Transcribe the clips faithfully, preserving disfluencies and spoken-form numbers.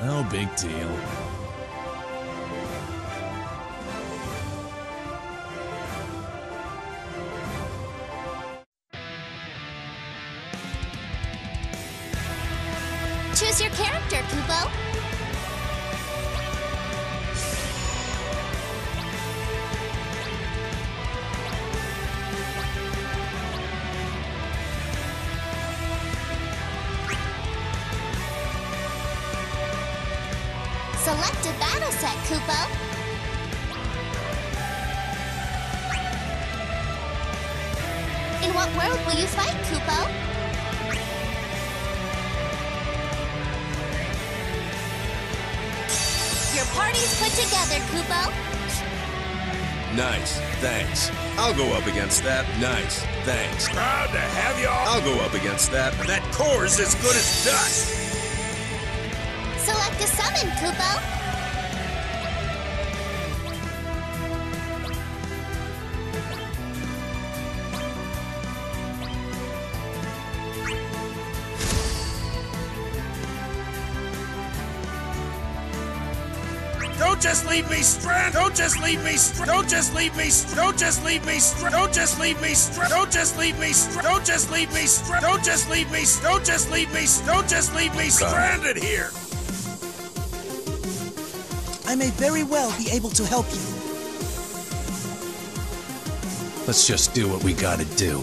No big deal. Choose your character, Kupo. Select a battle set, Kupo. In what world will you fight, Kupo? Your party's put together, Kupo. Nice, thanks. I'll go up against that. Nice, thanks. Proud to have y'all. I'll go up against that. That core's as good as dust. Select a summon, Kupo. Don't just leave me stranded. Don't just leave me stranded. Don't just leave me stranded. Don't just leave me stranded. Don't just leave me stranded. Don't just leave me stranded. Don't just leave me stranded. Don't just leave me. Don't just leave me. Don't just leave me stranded here. I may very well be able to help you. Let's just do what we gotta do.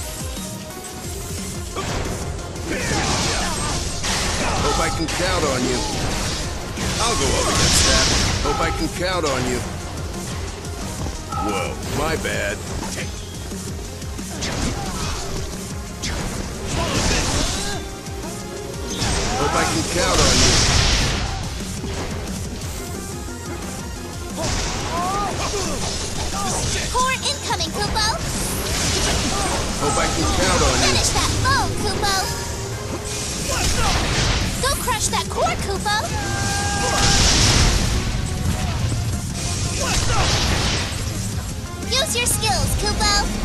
Hope I can count on you. I'll go up against that. Hope I can count on you. Whoa, my bad. Hope I can count on you. Core incoming, Kupo. Hope I can count on you. Finish that foe, Kupo. Go crush that core, Kupo. Use your skills, Kupo.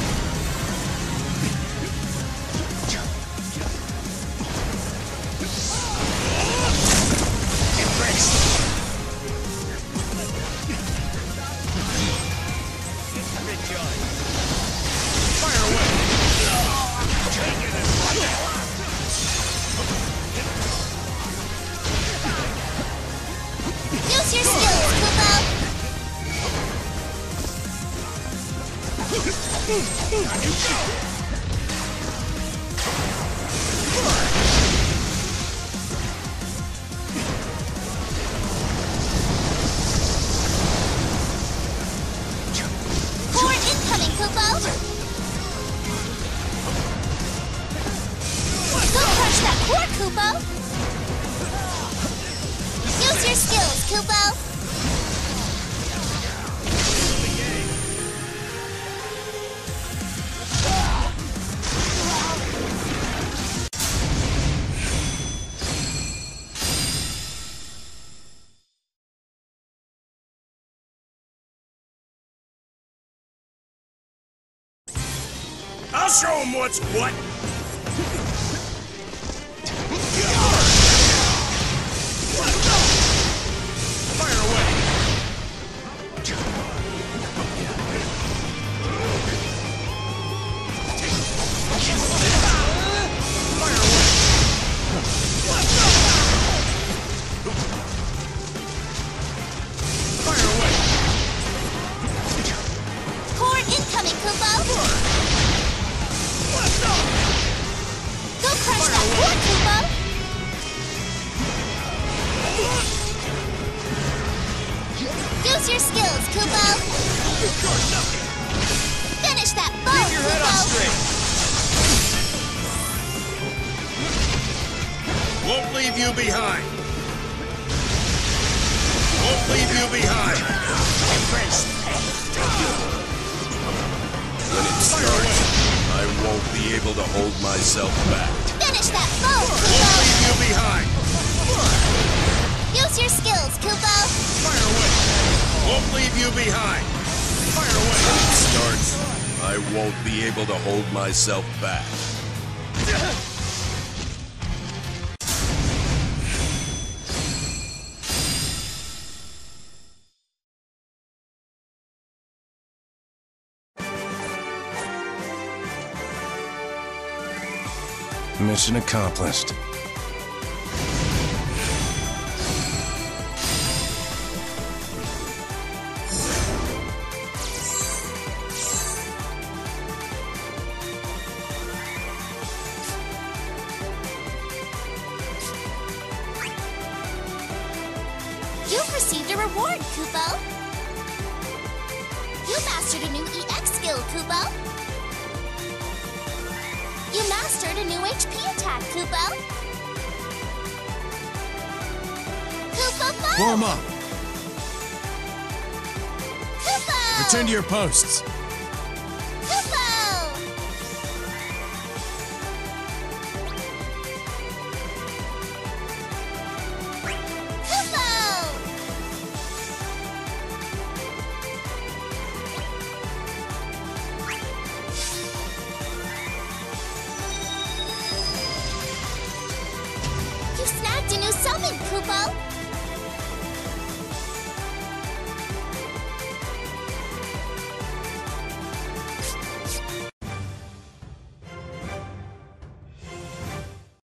Use your skills, Kupo. Core incoming, Kupo. Go crush that core, Kupo. Use your skills, Kupo. I'll show him what's what. Fire away. Core incoming, Kupo. Go crush that core, Kupo. Use your skills, Kupo. Finish that foe, Kupo. Won't leave you behind. Won't leave you behind. When it starts, I won't be able to hold myself back. Finish that foe, Won't Kupo. leave you behind. Use your skills, Kupo. Fire away. Won't leave you behind. Fire away. When it starts, I won't be able to hold myself back. Mission accomplished. You've received a reward, Kupo. You mastered a new E X skill, Kupo. You mastered a new H P attack, Kupo. Kupo Bo! Form up. Kupo! Return to your posts. Kupo! You snagged a new summon, Kupo!